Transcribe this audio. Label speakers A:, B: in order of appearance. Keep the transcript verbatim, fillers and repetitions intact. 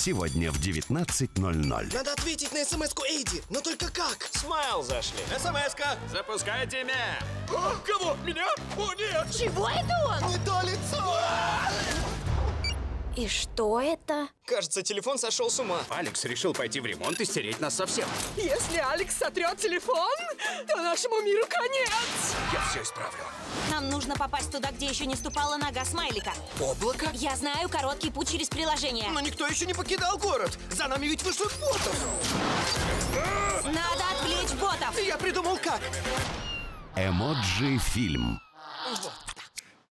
A: Сегодня в девятнадцать ноль ноль.
B: Надо ответить на смс-ку Эйди, но только как?
C: Смайл зашли.
D: СМС-ка!
C: Запускайте меня!
D: О, кого? Меня? О, нет!
E: Чего это он?
B: Не то лицо!
E: И что это?
B: Кажется, телефон сошел с ума.
C: Алекс решил пойти в ремонт и стереть нас совсем.
F: Если Алекс сотрет телефон, то нашему миру конец!
C: Я все исправлю.
E: Нам нужно попасть туда, где еще не ступала нога Смайлика.
B: Облако?
E: Я знаю короткий путь через приложение.
B: Но никто еще не покидал город. За нами ведь вышлют ботов.
E: Надо отвлечь ботов.
B: Я придумал как.
A: Эмоджи фильм.
B: Вот.